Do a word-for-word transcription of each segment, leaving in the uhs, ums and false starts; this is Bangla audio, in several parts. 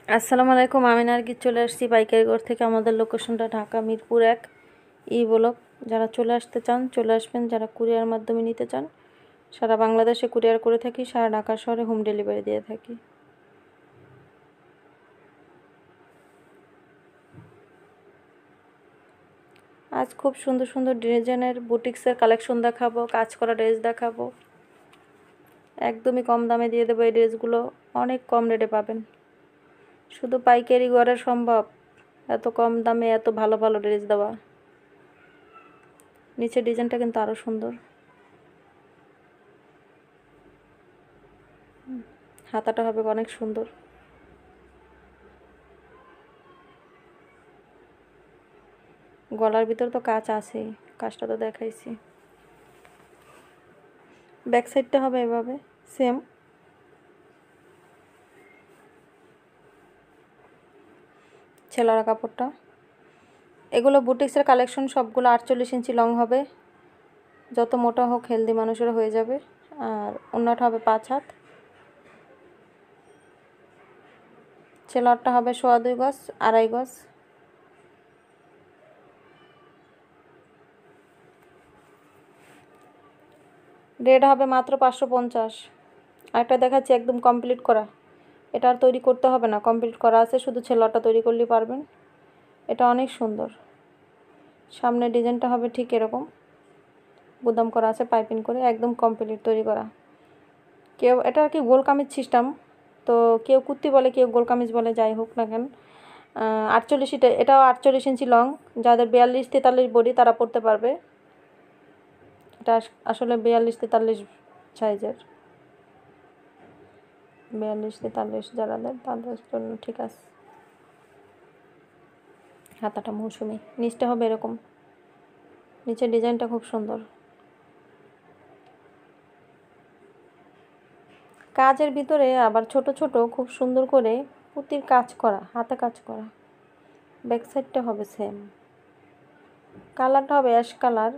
আসসালামু আলাইকুম। আমি নার্গিস চলে আসছি পাইকারি ঘর থেকে। আমাদের লোকেশনটা ঢাকা মিরপুর এক ই ব্লক। যারা চলে আসতে চান চলে আসবেন, যারা কুরিয়ার মাধ্যমে নিতে চান সারা বাংলাদেশে কুরিয়ার করে থাকি, সারা ঢাকা শহরে হোম ডেলিভারি দিয়ে থাকি। আজ খুব সুন্দর সুন্দর ডিজাইনের বুটিক্সের কালেকশন দেখাবো, কাজ করা ড্রেস দেখাবো। একদমই কম দামে দিয়ে দেবো। এই ড্রেসগুলো অনেক কম রেটে পাবেন। শুধু পাইকারি ঘরে সম্ভব এত কম দামে এত ভালো ভালো ড্রেস দেওয়া। নিচের ডিজাইনটা কিন্তু আরও সুন্দর। হাতাটা হবে অনেক সুন্দর। গলার ভিতর তো কাজ আছেই, কাজটা তো দেখাইছি। ব্যাক সাইডটা হবে এভাবে সেম। ছেলারা কাপড়টা, এগুলো বুটিক্সের কালেকশন, সবগুলো আটচল্লিশ ইঞ্চি লং হবে। যত মোটা হোক হেলদি মানুষের হয়ে যাবে। আর ওড়নাটা হবে পাঁচ হাত। ছেলারটা হবে সোয়া দুই গজ, আড়াই গজ। রেট হবে মাত্র পাঁচশো পঞ্চাশ। আরেকটা দেখাচ্ছি একদম কমপ্লিট করা। এটা আর তৈরি করতে হবে না, কমপ্লিট করা আছে, শুধু ছেলারটা তৈরি করলেই পারবেন। এটা অনেক সুন্দর। সামনের ডিজাইনটা হবে ঠিক এরকম, বুদাম করা আছে পাইপিং করে, একদম কমপ্লিট তৈরি করা। কেউ এটা আর কি গোল কামিজ সিস্টেম, তো কেউ কুর্তি বলে কেউ গোল কামিজ বলে, যাই হোক না কেন। আটচল্লিশ ইটা এটাও আটচল্লিশ ইঞ্চি লং। যাদের বিয়াল্লিশ তেতাল্লিশ বডি তারা পরতে পারবে। এটা আসলে বিয়াল্লিশ তেতাল্লিশ সাইজের, বিয়াল্লিশ তেতাল্লিশ যারাদের তাদের জন্য ঠিক আছে। হাতাটা মৌসুমি, নিচটা হবে এরকম। নিচের ডিজাইনটা খুব সুন্দর। কাজের ভিতরে আবার ছোট ছোট খুব সুন্দর করে পুঁতির কাজ করা, হাতে কাজ করা। ব্যাক সাইডটা হবে সেম। কালারটা হবে অ্যাশ কালার।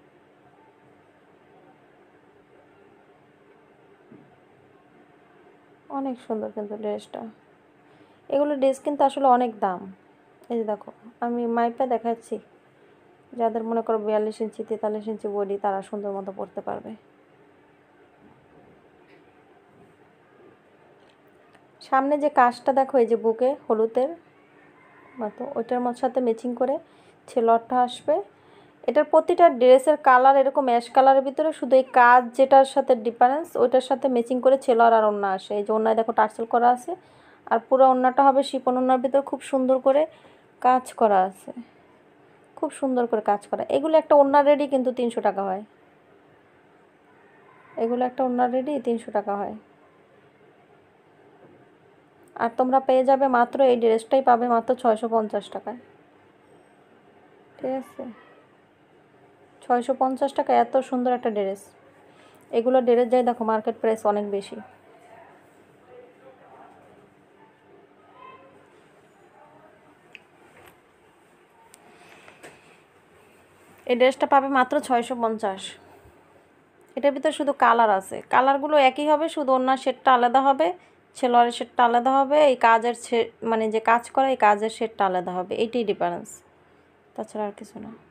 অনেক সুন্দর কিন্তু ড্রেসটা। এগুলো ড্রেস কিন্তু আসলে অনেক দাম। এই যে দেখো, আমি মাইপে দেখাচ্ছি। যাদের মনে করো বিয়াল্লিশ ইঞ্চি তেতাল্লিশ ইঞ্চি বডি তারা সুন্দর মতো পরতে পারবে। সামনে যে কাজটা দেখো, এই যে বুকে হলুদের মতো, ওইটার মতো সাথে ম্যাচিং করে ছেলরটা আসবে। এটার প্রতিটা ড্রেসের কালার এরকম অ্যাশ কালারের ভিতরে, শুধু এই কাজ যেটার সাথে ডিফারেন্স ওইটার সাথে ম্যাচিং করে ছেলর আর ওড়না আসে। এই যে ওড়নায় দেখো টার্সেল করা আছে, আর পুরো ওড়নাটা হবে শিপন ওড়নার ভিতর, খুব সুন্দর করে কাজ করা আছে, খুব সুন্দর করে কাজ করা। এগুলো একটা ওড়না রেডি কিন্তু তিনশো টাকা হয়। এগুলো একটা ওড়না রেডি তিনশো টাকা হয়। আর তোমরা পেয়ে যাবে মাত্র, এই ড্রেসটাই পাবে মাত্র ছয়শো পঞ্চাশ টাকায়। ঠিক আছে, ছয়শো পঞ্চাশ টাকা, এত সুন্দর একটা ড্রেস। এগুলো ড্রেস যাই দেখো মার্কেট প্রাইস অনেক বেশি। এই ড্রেসটা পাবে মাত্র ছয়শো পঞ্চাশ। এটার ভিতরে শুধু কালার আছে, কালারগুলো একই হবে, শুধু ওড়নার শেডটা আলাদা হবে, ছেলোয়ারের শেডটা আলাদা হবে, এই কাজের মানে যে কাজ করে এই কাজের শেডটা আলাদা হবে, এইটাই ডিফারেন্স, তাছাড়া আর কিছু না।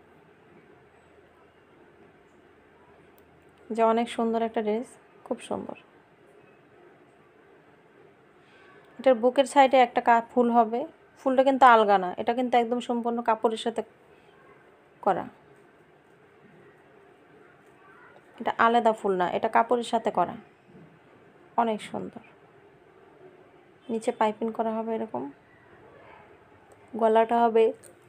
যে অনেক সুন্দর একটা ড্রেস, খুব সুন্দর। এটার বুকের সাইডে একটা ফুল হবে। ফুলটা কিন্তু আলগা না, এটা কিন্তু একদম সম্পূর্ণ কাপড়ের সাথে করা। এটা আলাদা ফুল না, এটা কাপড়ের সাথে করা, অনেক সুন্দর। নিচে পাইপিং করা হবে এরকম। গলাটা হবে,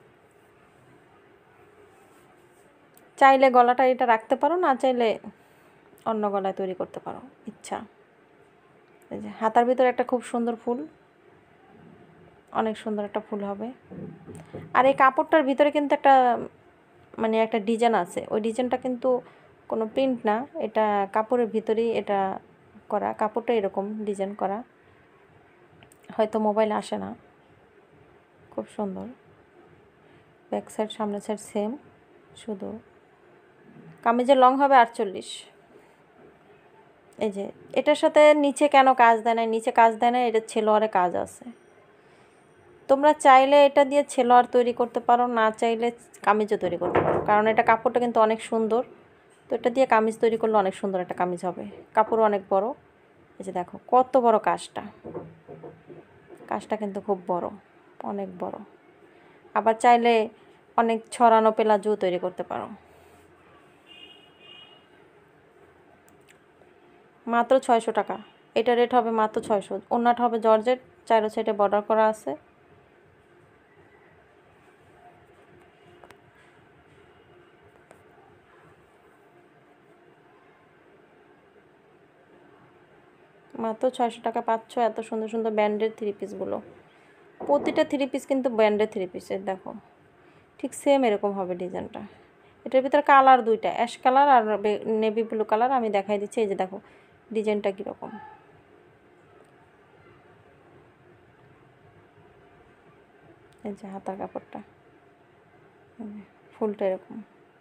চাইলে গলাটা এটা রাখতে পারো, না চাইলে অন্য গলায় তৈরি করতে পারো, ইচ্ছা। এই যে হাতার ভিতরে একটা খুব সুন্দর ফুল, অনেক সুন্দর একটা ফুল হবে। আর এই কাপড়টার ভিতরে কিন্তু একটা মানে একটা ডিজাইন আছে, ওই ডিজাইনটা কিন্তু কোনো প্রিন্ট না, এটা কাপড়ের ভিতরেই এটা করা। কাপড়টা এরকম ডিজাইন করা, হয়তো মোবাইলে আসে না। খুব সুন্দর। ব্যাক সাইড সামনের সাইড সেম, শুধু কামিজের লং হবে আটচল্লিশ। এই যে এটার সাথে নিচে কেন কাজ দেয় না, নিচে কাজ দেয় না, এটা ছেলোয়ারে কাজ আছে। তোমরা চাইলে এটা দিয়ে ছেলোয়ার তৈরি করতে পারো, না চাইলে কামিজও তৈরি করতে পারো, কারণ এটা কাপড়টা কিন্তু অনেক সুন্দর। তো এটা দিয়ে কামিজ তৈরি করলে অনেক সুন্দর একটা কামিজ হবে। কাপড় অনেক বড়, এই যে দেখো কত বড় কাজটা, কাজটা কিন্তু খুব বড়, অনেক বড়। আবার চাইলে অনেক ছড়ানো প্লাজো তৈরি করতে পারো। মাত্র ছয়শো টাকা, এটা রেট হবে মাত্র ছয়শো। ওড়নাটা হবে জর্জেট, চারো সাইডে বর্ডার করা আছে। মাত্র ছয়শো টাকা পাচ্ছ এত সুন্দর সুন্দর ব্যান্ডের থ্রি পিসগুলো। প্রতিটা থ্রি পিস কিন্তু ব্যান্ডের থ্রি পিসের, দেখো ঠিক সেম এরকম হবে ডিজাইনটা। এটার ভিতরে কালার দুইটা, অ্যাশ কালার আর নেভি ব্লু কালার। আমি দেখাই দিচ্ছি, এই যে দেখো ডিজাইনটা কীরকম। এই যে হাতার কাপড়টা, ফুলটা এরকম।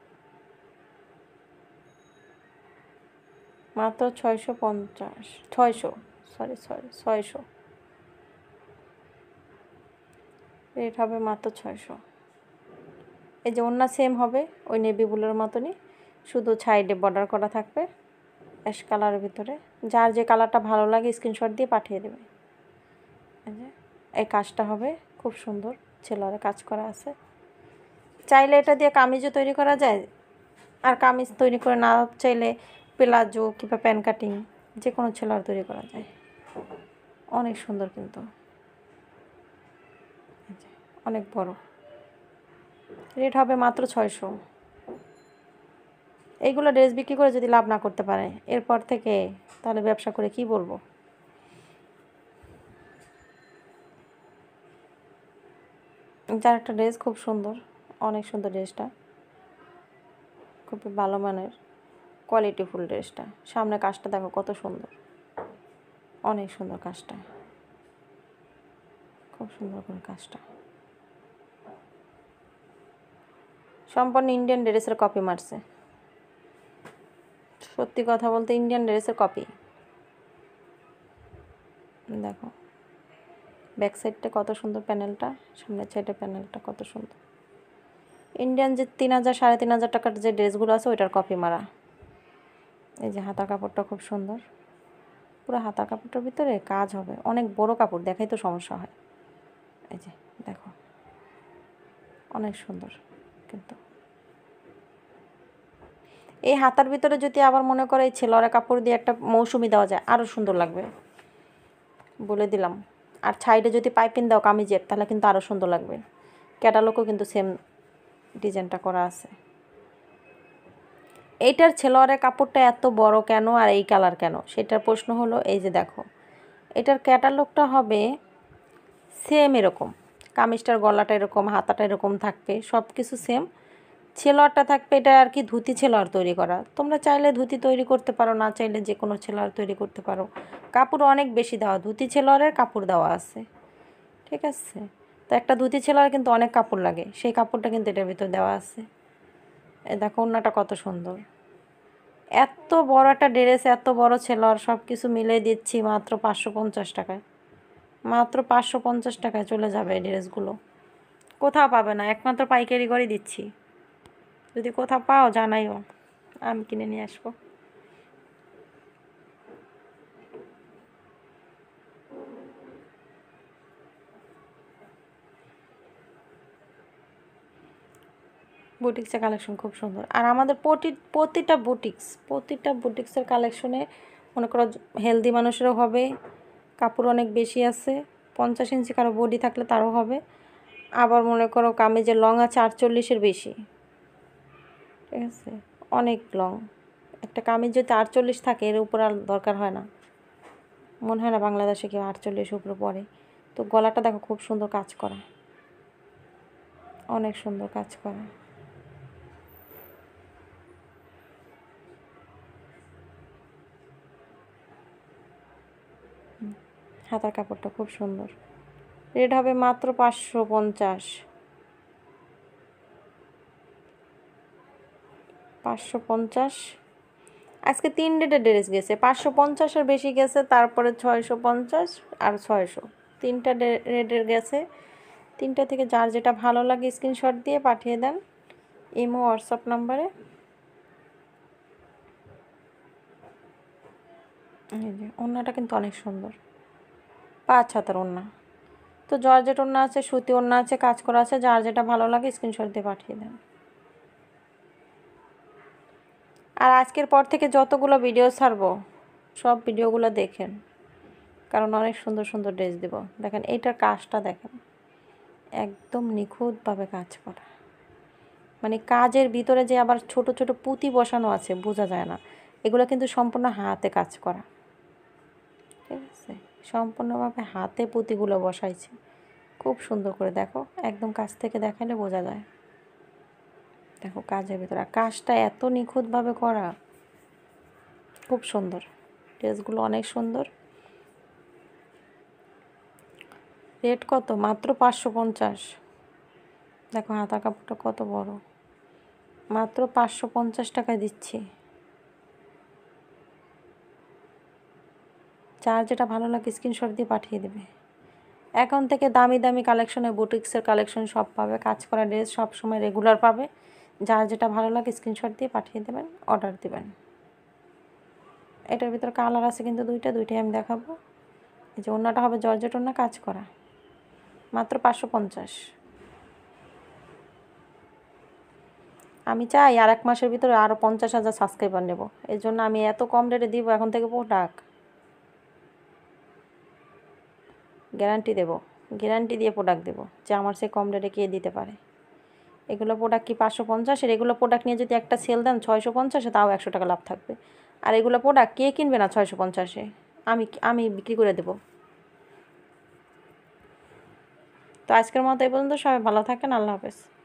মাত্র ছয়শো পঞ্চাশ, ছয়শো সরি সরি ছয়শো রেট হবে মাত্র ছয়শো। এই যে ওড়না সেম হবে ওই নেভি ব্লুর মতনই, শুধু সাইডে বর্ডার করা থাকবে অ্যাশ কালারের ভিতরে। যার যে কালারটা ভালো লাগে স্ক্রিনশট দিয়ে পাঠিয়ে দেবে। এই যে এই কাজটা হবে খুব সুন্দর, ছেলেরা কাজ করা আছে। চাইলে এটা দিয়ে কামিজও তৈরি করা যায়, আর কামিজ তৈরি করে না চাইলে প্লাজো কিংবা প্যান্ট কাটিং যে কোনো ছেলেরা তৈরি করা যায়। অনেক সুন্দর কিন্তু, অনেক বড়। রেট হবে মাত্র ছয়শো। এইগুলো ড্রেস বিক্রি করে যদি লাভ না করতে পারে এরপর থেকে, তাহলে ব্যবসা করে কি বলবো। যার একটা ড্রেস খুব সুন্দর, অনেক সুন্দর ড্রেসটা, খুবই ভালো মানের কোয়ালিটিফুল ড্রেসটা। সামনে কাজটা দেখো কত সুন্দর, অনেক সুন্দর কাজটা, খুব সুন্দর করে কাজটা। সম্পূর্ণ ইন্ডিয়ান ড্রেসের কপি মারছে, সত্যি কথা বলতে ইন্ডিয়ান ড্রেসের কপি। দেখো ব্যাক সাইডটা কত সুন্দর, প্যানেলটা সামনের সাইডের প্যানেলটা কত সুন্দর। ইন্ডিয়ান যে তিন হাজার সাড়ে তিন হাজার টাকার যে ড্রেসগুলো আছে ওইটার কপি মারা। এই যে হাতার কাপড়টা খুব সুন্দর, পুরো হাতার কাপড়টার ভিতরে কাজ হবে, অনেক বড় কাপড়, দেখাই তো সমস্যা হয়। এই যে দেখো অনেক সুন্দর কিন্তু। এই হাতার ভিতরে যদি আবার মনে করে এই ছেলেরা কাপড় দিয়ে একটা মৌসুমি দেওয়া যায় আরও সুন্দর লাগবে, বলে দিলাম। আর সাইডে যদি পাইপিং দাও কামিজের তাহলে কিন্তু আরও সুন্দর লাগবে। ক্যাটালগও কিন্তু সেম ডিজাইনটা করা আছে। এইটার ছেলোয়ারের কাপড়টা এত বড় কেন আর এই কালার কেন, সেটার প্রশ্ন হলো এই যে দেখো এটার ক্যাটালগটা হবে সেম এরকম, কামিজটার গলাটা এরকম, হাতাটা এরকম থাকবে, সব কিছু সেম। ছেলোয়ারটা থাকবে এটা আর কি ধুতি ছেলোয়ার তৈরি করা। তোমরা চাইলে ধুতি তৈরি করতে পারো, না চাইলে যে কোনো ছেলোয়ার তৈরি করতে পারো। কাপড় অনেক বেশি দেওয়া, ধুতি ছেলোয়ারের কাপড় দেওয়া আছে, ঠিক আছে। তো একটা ধুতি ছেলোয়ার কিন্তু অনেক কাপড় লাগে, সেই কাপড়টা কিন্তু এটার ভিতর দেওয়া আছে। এ দেখো ওড়নাটা কত সুন্দর, এত বড় একটা ড্রেস, এত বড় ছেলোয়ার, সব কিছু মিলে দিচ্ছি মাত্র পাঁচশো পঞ্চাশ টাকায়। মাত্র পাঁচশো পঞ্চাশ টাকায় চলে যাবে এই ড্রেসগুলো, কোথাও পাবে না, একমাত্র পাইকারি করে দিচ্ছি। যদি কোথাও পাও জানাইও, আমি কিনে নিয়ে আসবো। বুটিক্সের কালেকশন খুব সুন্দর, আর আমাদের প্রতি প্রতিটা বুটিক্স প্রতিটা বুটিক্সের কালেকশনে মনে করো হেলদি মানুষেরও হবে, কাপড় অনেক বেশি আছে, পঞ্চাশ ইঞ্চি কারো বডি থাকলে তারও হবে। আবার মনে করো কামিজের লং আছে আটচল্লিশের বেশি, ঠিক আছে, অনেক লং। একটা কামিজ যদি আটচল্লিশ থাকে এর উপর আর দরকার হয় না, মনে হয় না বাংলাদেশে কেউ আটচল্লিশ উপরে পরে। তো গলাটা দেখো খুব সুন্দর কাজ করা, অনেক সুন্দর কাজ করা। হাতার কাপড়টা খুব সুন্দর, রেট হবে মাত্র পাঁচশো পঞ্চাশ। পাঁচশো পঞ্চাশ আজকে তিন রেটের ড্রেস গেছে, পাঁচশো পঞ্চাশের বেশি গেছে, তারপরে ছয়শো পঞ্চাশ আর ছয়শো, তিনটা রেটের গেছে। তিনটা থেকে যার যেটা ভালো লাগে স্ক্রিনশট দিয়ে পাঠিয়ে দেন ইমো হোয়াটসঅ্যাপ নাম্বারে। এই যে ওড়নাটা কিন্তু অনেক সুন্দর, পাঁচ হাতের ওড়না। তো জর্জেট ওড়না আছে, সুতি ওড়না আছে, কাজ করা আছে, যার যেটা ভালো লাগে স্ক্রিনশট দিয়ে পাঠিয়ে দেন। আর আজকের পর থেকে যতগুলো ভিডিও ছাড়বো সব ভিডিওগুলো দেখেন, কারণ অনেক সুন্দর সুন্দর ড্রেস দেব। দেখেন এইটার কাজটা দেখেন, একদম নিখুঁতভাবে কাজ করা, মানে কাজের ভিতরে যে আবার ছোট ছোট পুঁতি বসানো আছে বোঝা যায় না, এগুলো কিন্তু সম্পূর্ণ হাতে কাজ করা, ঠিক আছে, সম্পূর্ণভাবে হাতে পুঁতিগুলো বসাইছে, খুব সুন্দর করে দেখো, একদম কাছ থেকে দেখালে বোঝা যায়। দেখো কাজের ভিতরে কাজটা এত নিখুঁতভাবে করা, খুব সুন্দর, ড্রেসগুলো অনেক সুন্দর। রেট কত? মাত্র পাঁচশো পঞ্চাশ। দেখো হাতার কাপড়টা কত বড়, মাত্র পাঁচশো পঞ্চাশ টাকায় দিচ্ছি। যার যেটা ভালো লাগে স্ক্রিনশট দিয়ে পাঠিয়ে দেবে। এখন থেকে দামি দামি কালেকশনে বুটিক্সের কালেকশন সব পাবে, কাজ করা ড্রেস সব সময় রেগুলার পাবে। যার যেটা ভালো লাগে স্ক্রিনশট দিয়ে পাঠিয়ে দেবেন, অর্ডার দেবেন। এটার ভিতরে কালার আছে কিন্তু দুইটা, দুইটাই আমি দেখাবো। এই যে ওড়নাটা হবে জর্জেট ওড়না, কাজ করা, মাত্র পাঁচশো পঞ্চাশ। আমি চাই আর এক মাসের ভিতরে আরও পঞ্চাশ হাজার সাবস্ক্রাইবার নেব, এই জন্য আমি এত কম রেটে দিব এখন থেকে প্রোডাক্ট, গ্যারান্টি দেব, গ্যারান্টি দিয়ে প্রোডাক্ট দেবো যে আমার সে কম রেটে কে দিতে পারে। এগুলো প্রোডাক্ট কি পাঁচশো পঞ্চাশের, এগুলো প্রোডাক্ট নিয়ে যদি একটা সেল দেন ছয়শো পঞ্চাশে, তাও একশো টাকা লাভ থাকবে। আর এগুলো প্রোডাক্ট কে কিনবে না ছয়শো পঞ্চাশে, আমি আমি বিক্রি করে দেব। তো আজকের মতো এই পর্যন্ত, সবাই ভালো থাকেন, আল্লাহ হাফেজ।